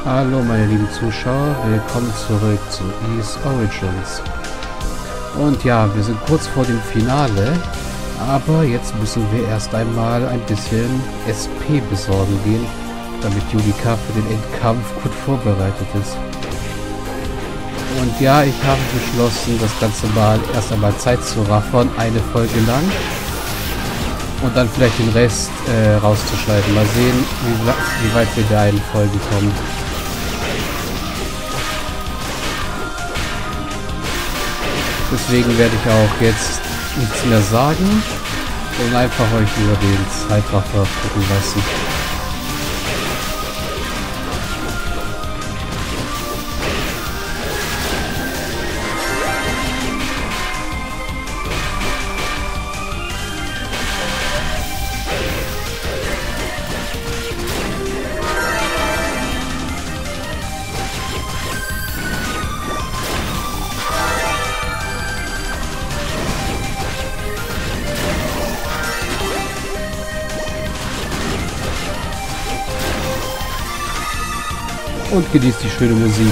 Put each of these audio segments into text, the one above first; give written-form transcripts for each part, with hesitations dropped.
Hallo meine lieben Zuschauer, willkommen zurück zu Ys Origins. Und ja, wir sind kurz vor dem Finale, aber jetzt müssen wir erst einmal ein bisschen SP besorgen gehen, damit Julika für den Endkampf gut vorbereitet ist. Und ja, ich habe beschlossen, das Ganze mal erst einmal Zeit zu raffern, eine Folge lang. Und dann vielleicht den Rest rauszuschneiden. Mal sehen, wie weit wir in der einen Folge kommen. Deswegen werde ich auch jetzt nichts mehr sagen und einfach euch nur den Zeitraffer gucken lassen. Und genießt die schöne Musik.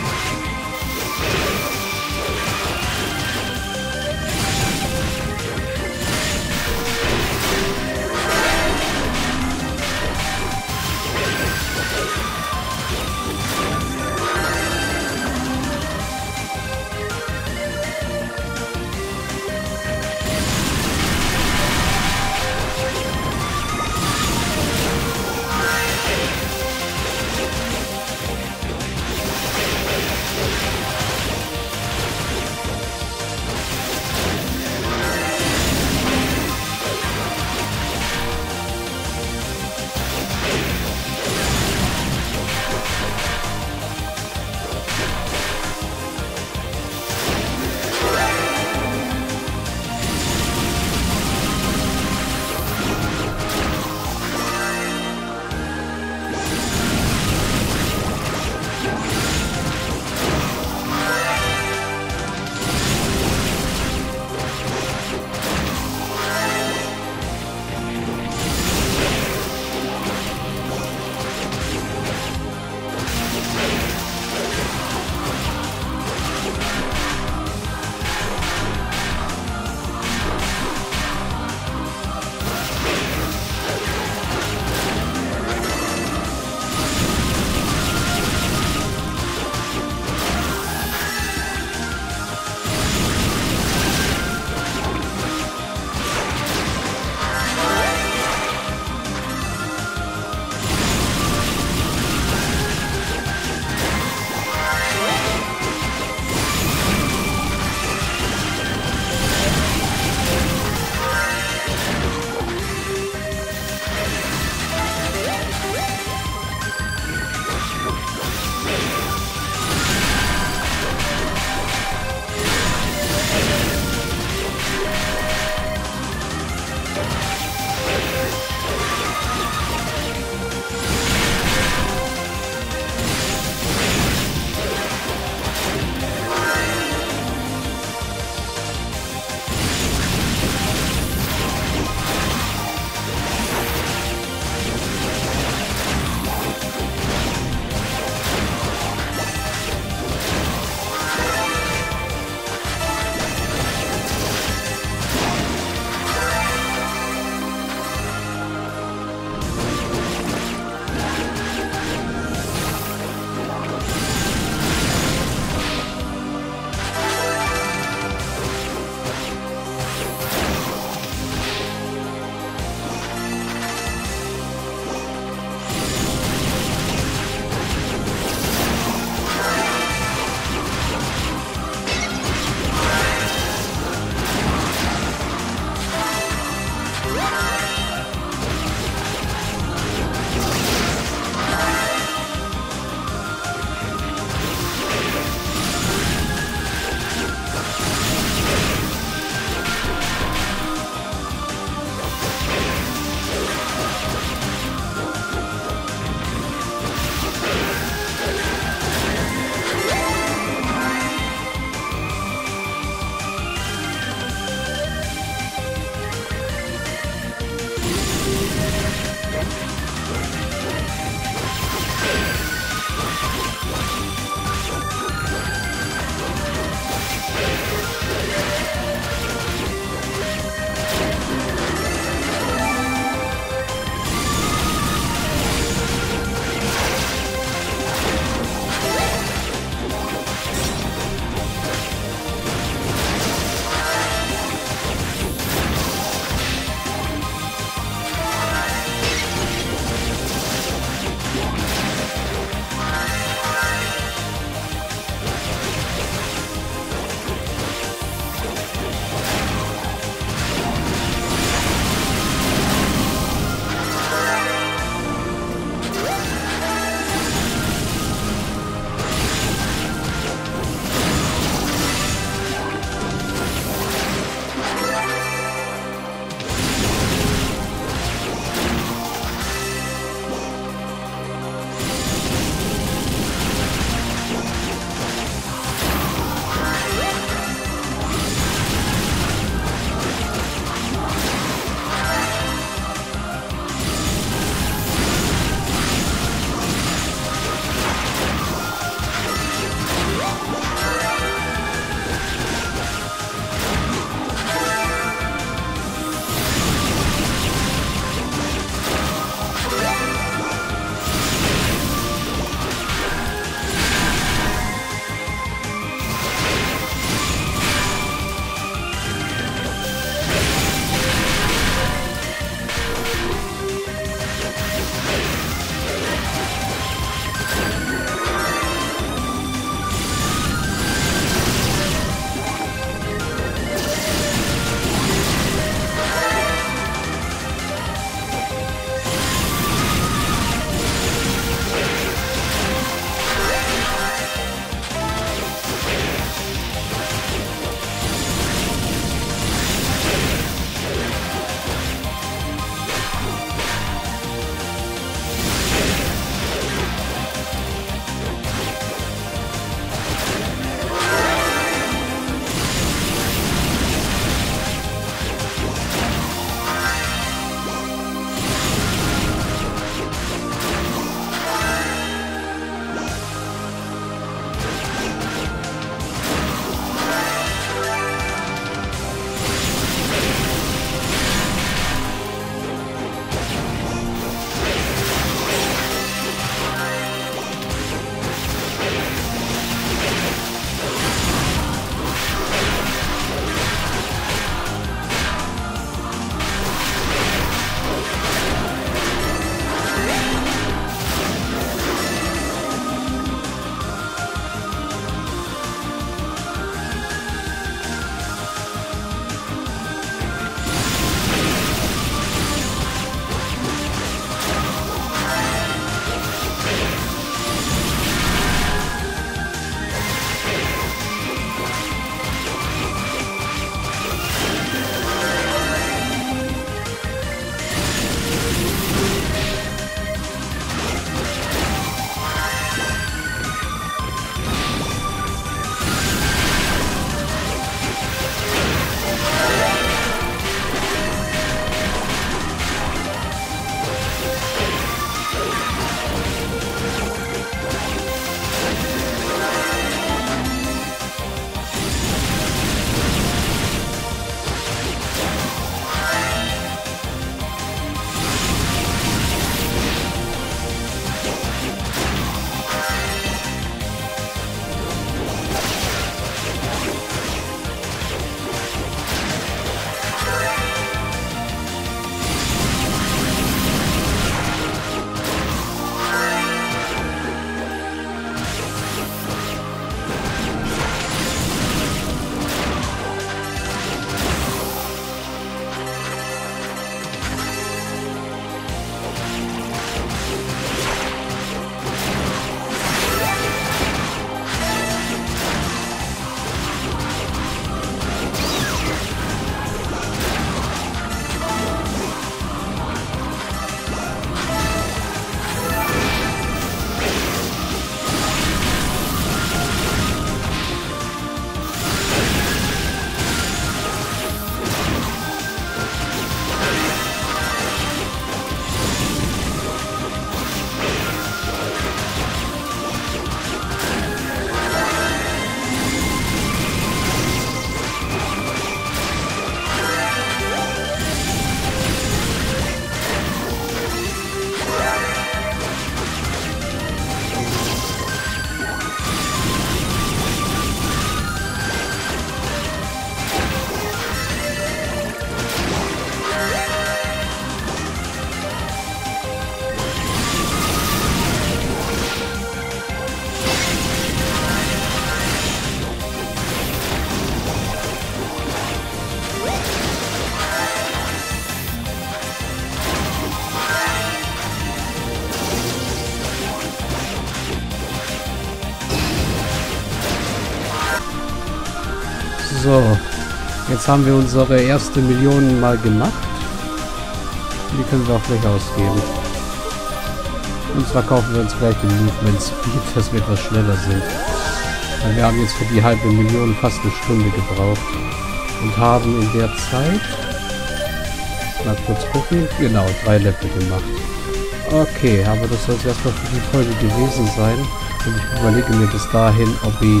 So, jetzt haben wir unsere erste Million mal gemacht. Die können wir auch gleich ausgeben. Und zwar kaufen wir uns gleich den Movement Speed, dass wir etwas schneller sind. Weil wir haben jetzt für die halbe Million fast eine Stunde gebraucht. Und haben in der Zeit, mal kurz gucken, genau, 3 Level gemacht. Okay, aber das soll es erstmal für die Folge gewesen sein. Und ich überlege mir bis dahin, ob ich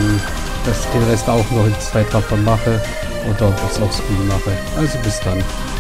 den Rest auch noch in Zeitraffer mache oder ob ich es auf Screen mache. Also bis dann.